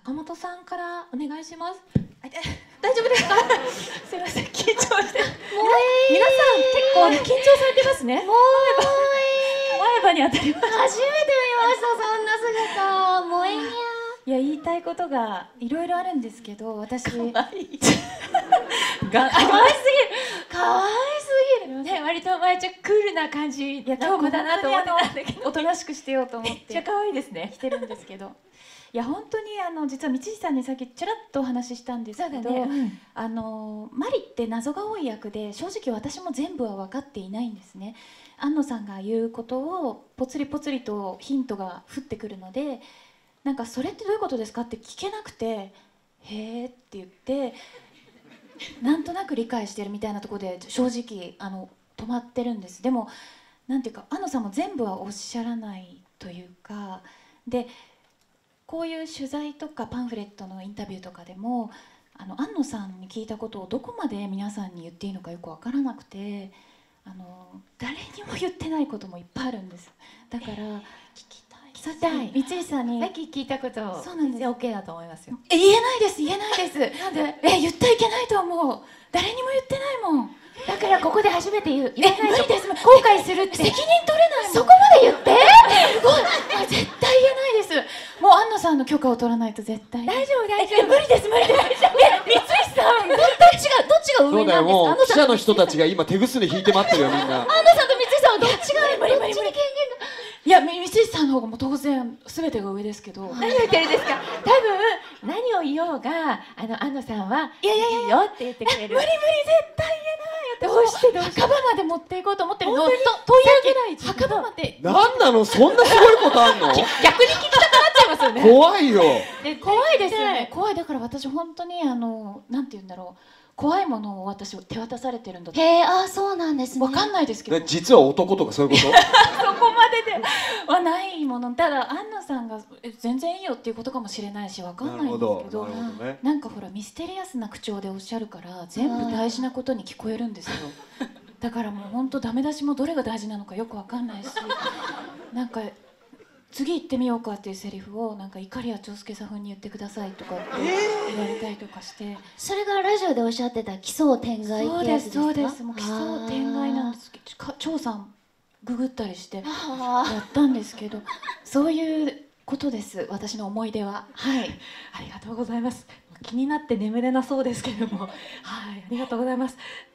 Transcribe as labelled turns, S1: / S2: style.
S1: 坂本さんからお願いします。大丈夫ですか？すいません、緊張して。皆さん結構緊張されてますね。前歯に当たりました。
S2: 初めて見ました、そんな姿。萌えにゃ。
S1: いや、言いたいことがいろいろあるんですけど、私
S2: 可愛すぎる。可愛すぎる。ね、割とまゆちゃんクールな感じ。
S1: いや、今日も
S2: だなと思ってたんだけど。
S1: おとなしくしてようと思って。
S2: めっちゃ可愛いですね。
S1: 来てるんですけど。いや、本当に実は道さんにさっきちらっとお話ししたんですけど、マリって謎が多い役で、正直私も全部は分かっていないんですね。安野さんが言うことをぽつりぽつりとヒントが降ってくるので、なんかそれってどういうことですかって聞けなくて、へーって言ってなんとなく理解してるみたいなところで正直止まってるんです。でもなんていうか、安野さんも全部はおっしゃらないというかで、こういう取材とかパンフレットのインタビューとかでも安野さんに聞いたことをどこまで皆さんに言っていいのかよく分からなくて、誰にも言ってないこともいっぱいあるんです。だから聞きたい。三井さんに
S2: さっき聞いたこと、
S1: そうなんです。
S2: 全然 OK だと思いますよ。
S1: 言えないです。なんで言ったらいけないと思う。誰にも言ってないもん。
S2: だからここで初めて言わないと
S1: 無理です。
S2: 後悔するって。
S1: 責任取れないもん。
S2: そこまで言って。
S1: すごい。絶対言えないです。もう安野さんの許可を取らないと絶対。
S2: 大丈夫。
S1: 無理です。三井さん、どっちが上
S3: そうだよ、
S1: なんですか？
S3: もう記者の人たちが今手ぐすね引いて待ってるよ、みんな。
S1: 安野さんと三井さんはどっちが無理。いや、三井さんの方がもう当然全てが上ですけど。
S2: 何を言ってるんですか。多分何を言おうが安野さんはいいよって言ってくれる。
S1: 無理、絶対言えない。
S2: どうして
S1: 墓場まで持っていこうと思ってるの。
S2: 本当に
S1: という
S2: ぐらい
S1: 墓場まで。
S3: なんなの、そんなすごいことあんの？
S2: 逆に聞きたくなっちゃいますよね。
S3: 怖いよ。
S1: 怖いですよね。怖い。だから私本当になんて言うんだろう、怖いものを私手渡されてるんだと。
S2: へえ、そうなんですね。
S1: わかんないですけど。
S3: 実は男とかそういうこと？
S1: そこまでではないもの。ただ安野さんが全然いいよっていうことかもしれないし、わかんないんですけど、
S3: ね、
S1: なんかほらミステリアスな口調でおっしゃるから全部大事なことに聞こえるんですよ。だからもう本当ダメ出しもどれが大事なのかよくわかんないし、なんか次行ってみようかっていうセリフをなんか碇谷長介さん風に言ってくださいとかって言われたりとかして、
S2: それがラジオでおっしゃってた奇想天外ってやつですか？
S1: そうです。もう奇想天外なんですけど、張さんググったりしてやったんですけど、そういうことです、私の思い出は。
S4: はい、ありがとうございます。気になって眠れなそうですけれども、はい、ありがとうございます。